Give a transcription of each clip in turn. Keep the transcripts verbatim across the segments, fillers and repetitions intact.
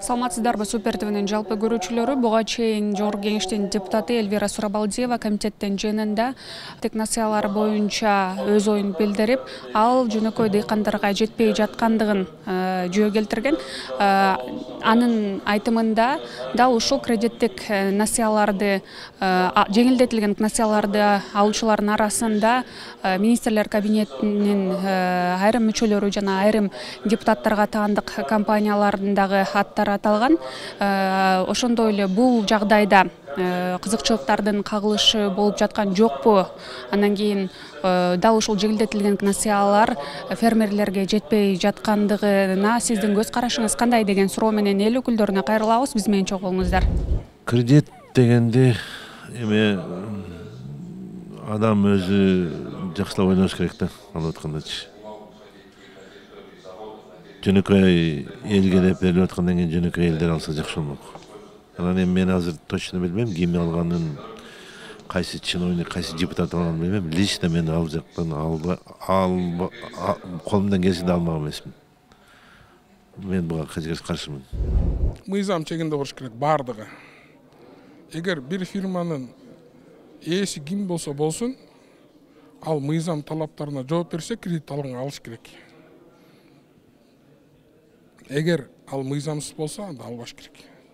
Саламатсыздарбы, Супер ТВнин жалпы көрүүчүлөрү. Буга чейин Жогорку Кеңештин депутаты Эльвира Сурабалдиева комитеттин жыйынында тек насыялар боюнча өз оюн билдирип, ал жөнөкөй дыйкандарга жетпей жаткандыгын жөө келтирген. Анын айтымында дал ушул кредиттик насыяларды, жеңилдетилген насыяларды алуучулардын арасында министрлер кабинетинин айрым мүчөлөрү жана айрым депутаттарга таандык компаниялардагы аттары аталган. Ошондой эле бул жагдайда кызыкчылыктардын кагылышы болуп жаткан жокпу? Андан кийин дал ушул жеңилдетилген насыялар фермерлерге жетпей жаткандыгына сиздин көз карашыңыз кандай деген суроо менен эл өкүлдөрүнө кайрылабыз. Биз менен чогуу болуңуздар. Кредит дегенде эме адам өзү жакшылап ойлош керек да, алып аткандачы. Жөнөкөй элге деп берип аткандан кийин жөнөкөй элдер алса жакшы болмок. Анан эми мен азыр точно билбейм, ким алганын, кайсы чиновник, кайсы депутат алганын билбейм. Лично мен ал жактан ал колумдан келсе алмак эмесмин. Мен буга каршымын. Мыйзам чегинде болуш керек бардыгы. Эгер бир фирманын ээси ким болсо болсун, ал мыйзам талаптарына жооп берсе, кредит алыш керек. Эгер ал мыйзамсыз болсо, анда албаш керек.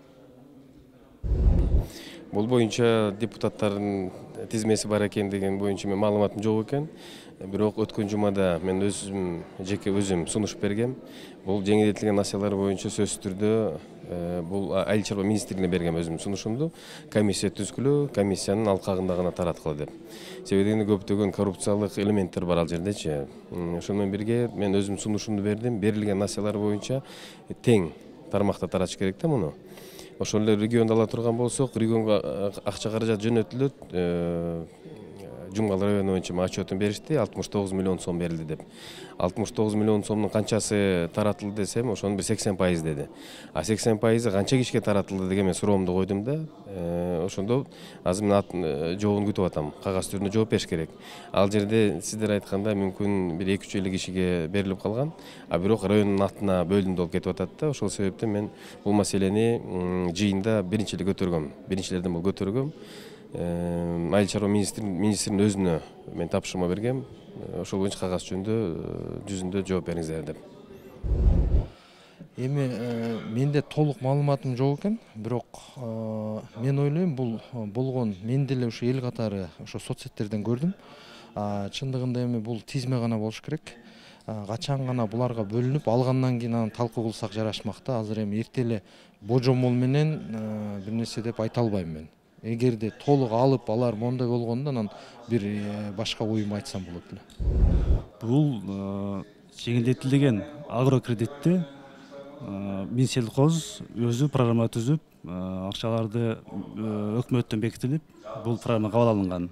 Бул боюнча депутаттардын тизмеси бар экен деген боюнча мен маалыматым жок экен. Бирок өткөн жумада мен өзүм жеке өзүм сунуш бергем. Бул жеңилдетилген насыялар боюнча сөзсүз түрдө бул Айыл чарба министрлигине бергем өзүм сунушумду. Комиссия түзгүлө, комиссиянын алкагында гана тараткыла деп. Себеби көптөгөн коррупциялык элементтер бар ал жердечи. Ошону менен бирге мен өзүм сунушумду бердим. Берилген насыялар боюнча тең тармакта таратыш керек да муну. Ошол эле регионду ала турган болсок, регионго акча каражат жөнөтүлөт. Жумгал району боюнча отчетун беришти, алтымыш тогуз миллион сом берилди деп. алтымыш тогуз миллион сомдун канчасы таратылды десем, ошонун бир сексен пайыз деди. А сексен пайызы канча кишиге таратылды деген мен суроомду койдум да. Ошондо азыр мен жообун күтүп атам. Кагаз түрүндө жооп бериш керек. Ал жерде сиздер айтканда мүмкүн бир эки үч элүү кишиге берилип калган, а бирок райондун атына бөлүндү болуп кетип атат да. Ошол себептен мен бул маселени жыйында биринчи эле көтөргөм. Биринчилерден бул көтөргөм. Айыл чарба министринин өзүнө мен тапшырма бергем. Ошол боюнча кагаз жөнүндө жүзүндө жооп бериңиздер деп. Эми менде толук маалыматым жок экен, бирок мен ойлойм бул болгон мен деле ушу эл катары ошо соцсеттерден көрдүм. Чындыгында эми бул тизме гана болуш керек. Качан гана буларга бөлүнүп алгандан кийин аны талкуу кылсак жарашмак да. Азыр эми эрте эле божомол менен бир нерсе деп айта албайм мен. Эгерде толук алып алар мондай болгондо анан бир башка оюм айтсам болот эле. Бул жеңилдетилген агрокредитти Минсельхоз өзү программа түзүп, акчаларды өкмөттөн бекитилип, бул программа кабыл алынган.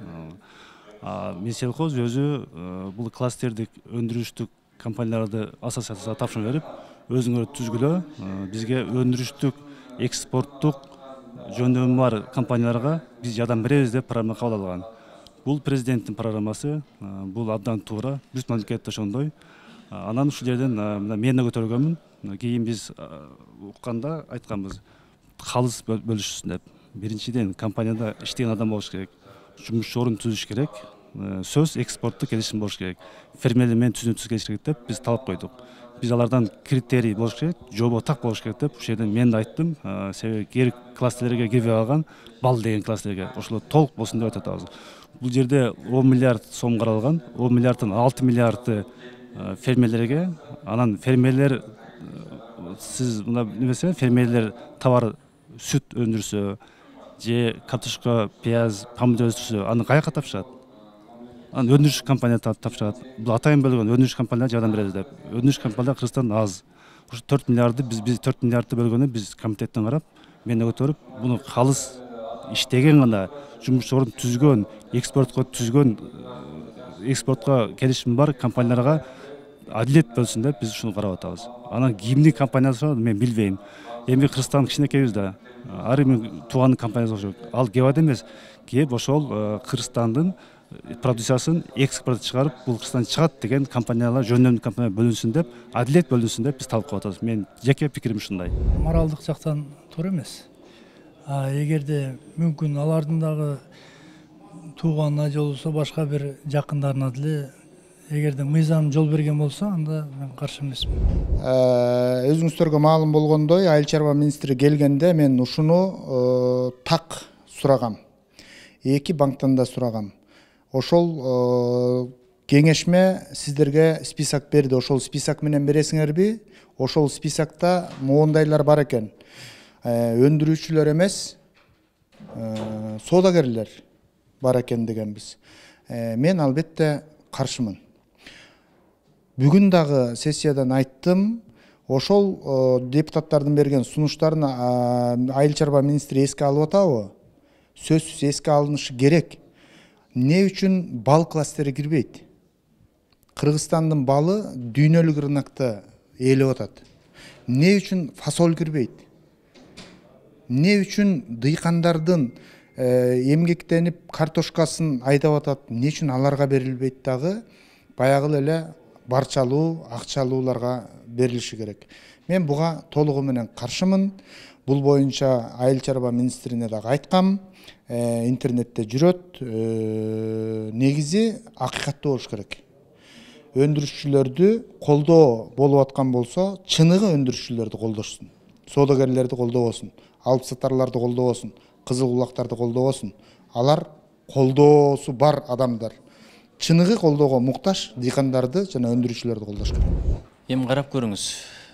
Минсельхоз өзү бул кластердик өндүрүштүк компанияларды ассоциациясына тапшырма берип, өзүңөр түзгүлө, бизге өндүрүштүк, экспорттук жөндөмү бар компанияларга биз жардам беребиз деп программа кабыл алган. Бул президенттин программасы, бул абдан туура, бүт мамлекетте ошондой. Анан ушул жерден мен да көтөргөмүн. Кийин биз укканда айтканбыз, калыс бөлүшсүн деп. Биринчиден компанияда иштеген адам болуш керек, жумуш орун түзүш керек, сөз экспорттук келишим болуш керек, фермерлер менен түзүнүксүз келиш керек деп биз талап койдук. Биз алардан критерий болуш керек, жобо так болуш керек деп ушул жерден мен да айттым. Себеби кээ класстерлерге кирбей калган бал деген класстерлерге ошолор толук болсун деп айтатабыз. Бул жерде он миллиард сом каралган, он миллиардтын алты миллиарды фермерлерге, анан фермерлер сиз мына немесе фермерлер товар сүт өндүрсө, же картошка, пияз, помидор өндүрсө, аны каяка тапшырат? Аны өндүрүш компания тапшырат. Бул атайын бөлгөн өндүрүш компаниялар жардам берет деп. Өндүрүш компаниялар Кыргызстан аз. Ушу төрт миллиарды биз биз төрт миллиардты бөлгөндө биз комитеттен карап, мен көтөрүп, буну калыс иштеген гана, жумуш орун түзгөн, экспортко түзгөн, экспортко келишим бар компанияларга адилет бөлсүн деп биз ушуну карап атабыз. Анан кимдин компаниясы мен билбейм. Эми Кыргызстан кичинекейбиз да. Ар эми тууган компаниясы болуш керек. Ал кеп эмес, кеп ошол Кыргызстандын продукциясын экспорт чыгарып бул Кыргызстандан чыгат деген компаниялар жөндөмдүү компания бөлүнсүн деп, адилет бөлүнсүн деп биз талкуулап атабыз. Мен жеке пикирим ушундай. Моралдык жактан туура эмес. А эгерде мүмкүн алардын дагы тууганына же болбосо башка бир жакындарына деле эгерде мыйзам жол берген болсо, анда мен каршы эмесмин. Өзүңүздөргө маалым болгондой, Айыл чарба министри келгенде мен ушуну так сурагам. Эки банктан да сурагам. Ошол кеңешме сиздерге список берди. Ошол список менен бересиңерби? Ошол списокта моундайлар бар экен. Өндүрүүчүлөр эмес, соодагерлер бар экен дегенбиз. Мен албетте каршымын. Бүгүн дагы сессиядан айттым. Ошол депутаттардын берген сунуштарын Айыл чарба министри эске алып атабы? Сөзсүз эске алынышы керек. Не үчүн бал кластери кирбейт? Кыргызстандын балы дүйнөлүк рынокто ээлеп атат. Не үчүн фасоль кирбейт? Не үчүн дыйкандардын эмгектенип картошкасын айдап атат? Не үчүн аларга берилбейт дагы? Баягы эле барчалуу, акчалууларга берилиши керек. Мен буга толугу менен каршымын. Бул боюнча Айыл чарба министрине дагы айткам. Интернетте жүрөт. Негизи акыйкаттуу болуш керек. Өндүрүшчүлөрдү колдоо болуп аткан болсо, чыныгы өндүрүшчүлөрдү колдошсун. Соодагерлерди колдобосун, алып сатарларды колдобосун, кызыл кулактарды колдобосун. Алар колдоосу бар адамдар. Чыныгы колдоого муктаж дыйкандарды жана өндүрүшчүлөрдү колдош керек. Эми карап көрүңүз.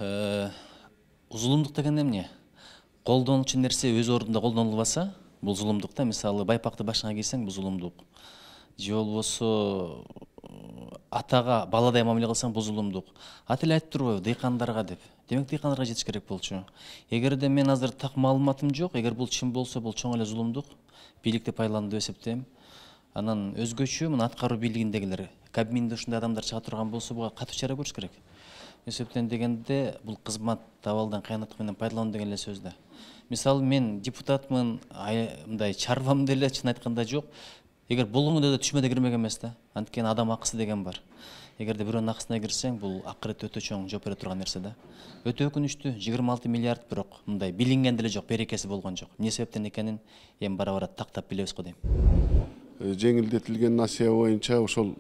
Зулумдук деген эмне? Колдонуучу нерсе өз ордунда колдонулбаса, бул зулумдукта. Мисалы, байпакты башыңа кийсең, бул зулумдук. Же болбосо атага баладай мамиле кылсаң, бул зулумдук. Ат эле айтып турбайбы дыйкандарга деп. Демек дыйкандарга жетиш керек болчу. Эгерде мен азыр так маалыматым жок, эгер бул чын болсо, бул чоң эле зулумдук. Бийликти пайдаланды деп эсептейм. Анан өзгөчө мына аткаруу бийлигиндегилер, Кабминде ушундай адамдар чыга турган болсо, буга катуу чара көрүш керек. Эсептен дегенде бул кызмат абалдан кыянаттык менен пайдалануу деген эле сөз да. Мисалы, мен депутатмын, мындай чарбам деле чын айтканда жок. Эгер болгондо да түшмө да кирмек эмес да. Анткени адам акысы деген бар. Эгерде бирөөнүн акысына кирсең, бул акырет өтө чоң жооп бере турган нерсе да. Өтө өкүнүчтүү, жыйырма алты миллиард бирок мындай билинген деле жок, берекеси болгон жок. Эмне себептен экенин эми бара-бара тактап билебиз го дейм. Жеңилдетилген насыя боюнча ошол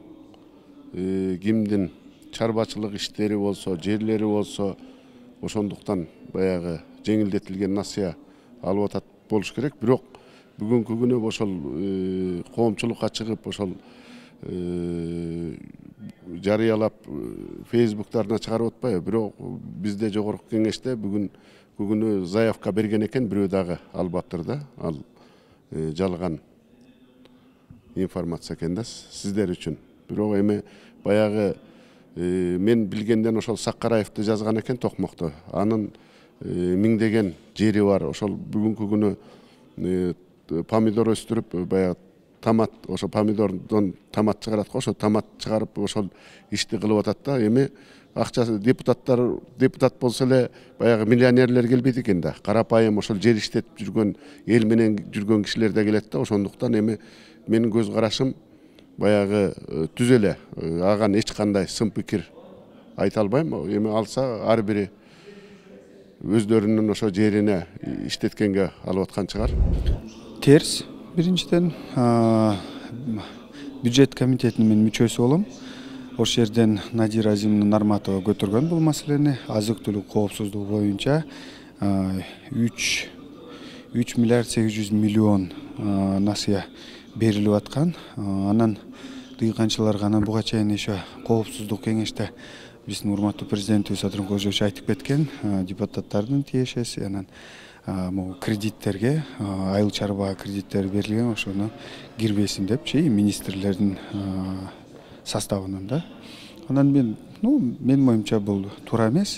кимдин чарбачылык иштери болсо, жерлери болсо, ошондуктан баягы жеңилдетилген насыя алып атат болуш керек. Бирок бүгүнкү күнү ошол коомчулукка чыгып, ошол жарыялап фейсбуктарына чыгарып атпайбы. Бирок бизде жогорку кеңеште бүгүн күнү заявка берген экен, бирөө дагы албаптыр да. Ал жалган информация экен да сиздер үчүн. Бирок эми баягы мен билгенден ошол Сакараевди жазган экен Токмокто. Анын миңдеген жери бар. Ошол бүгүнкү күнү помидор өстүрүп, баягы томат, ошо помидордон томат чыгарат го, ошо томат чыгарып ошол ишти кылып атат да. Эми акчасы депутаттар, депутат болсо эле баягы миллионерлер келбейт экен да. Карапайым ошол жер иштетип жүргөн, эл менен жүргөн кишилер да келет да. Ошондуктан эми менин көз карашым баягы түз эле. Аган эч кандай сын пикир айта албайм. Эми алса ар бири өздөрүнүн ошо жерине иштеткенге алып аткан чыгар. Терс. Биринчиден бюджет комитетинин мен мүчөсү болом. Ошол жерден Надира Азимовна Нарматова көтөргөн бул маселени. Азык-түлүк коопсуздугу боюнча үч миллиард сегиз жүз миллион насыя берилип аткан. Анан дыйканчыларга анан буга чейин ошо коопсуздук кеңеште биздин урматтуу президентибиз Садырын Кожоевич айтып кеткен, депутаттардын тиешеси, анан могу кредиттерге, айыл чарба кредиттери берилген, ошону кирбесин депчи министрлердин составынан да. Анан мен, ну, менин оюмча бул туура эмес.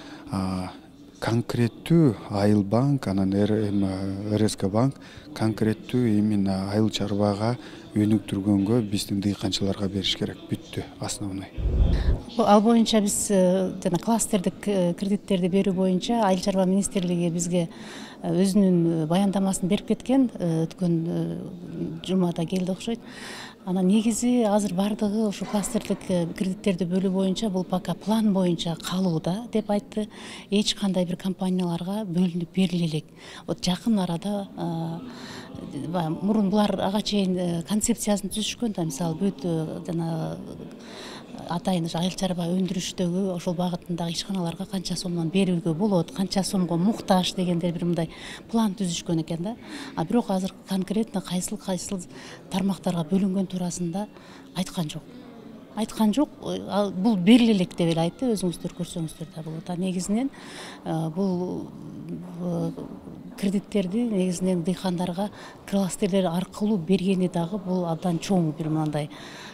Конкреттүү Айыл банк, анан эр эс ка банк конкреттүү именно айыл чарбага өнүктүргөнгө биздин дыйканчыларга бериш керек. Бүттү, основной. Ал боюнча биз жана кластердик кредиттерди берүү боюнча Айыл чарба министрлиги бизге өзүнүн баяндамасын берип кеткен, өткөн жумада келди окшойт. Анан негизи азыр бардыгы ушу кластердик кредиттерди бөлүү боюнча бул пока план боюнча калууда деп айтты. Эч кандай бир компанияларга бөлүнүп бериле элек. Вот жакын арада мурун булар ага чейин концепциясын түзүшкөн да, мисалы бүт жана атайын айыл чарба өндүрүштөгү ошол багытындагы ишканаларга канча сомдон берүүгө болот, канча сомго муктаж дегендер бир мындай план түзүшкөн экен да. А бирок азыр конкретно кайсыл кайсыл тармактарга бөлүнгөн туурасында айткан жок. Айткан жок, бул бериле элек деп эле айтты, өзүңүздөр көрсөңүздөр да болот. А негизинен бул кредиттерди негизинен дыйкандарга кластерлер аркылуу бергени дагы бул абдан чоң бир мындай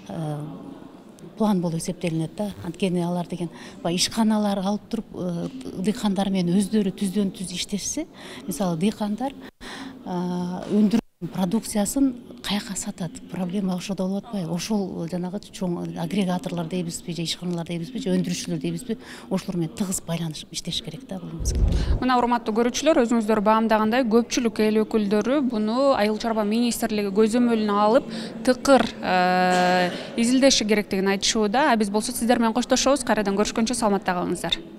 план болуп эсептелинет да. Анткени алар деген ишканалар алып туруп дыйкандар менен өздөрү түздөн түз иштешсе, мисалы дыйкандар өндүрүү продукциясын каяка сатат, проблема ошодо болуп атпайбы? Ошол жанагы чоң агрегаторлор дейбизби, же ишканалар дейбизби, же өндүрүүчүлөр дейбизби, ошолор менен тыгыз байланышып иштеш керек да бул мезгилде. Мына урматтуу көрүүчүлөр, өзүңүздөр баамдагандай көпчүлүк эл өкүлдөрү буну Айыл чарба министрлиги көзөмөлүнө алып, тыкыр изилдеши керектигин айтышууда. А биз болсо сиздер менен коштошобуз. Кайрадан көрүшкөнчө саламатта калыңыздар.